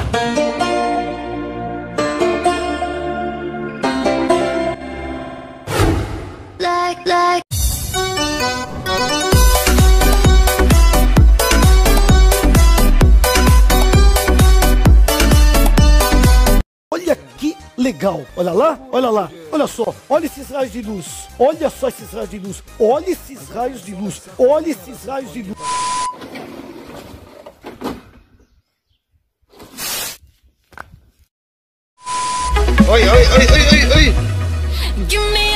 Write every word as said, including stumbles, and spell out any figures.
Like, like. Olha que legal, olha lá, olha lá, olha só, olha esses raios de luz, olha só esses raios de luz, olha esses raios de luz, olha esses raios de luz. Oi, oi, oi, oi, oi, oi. Give me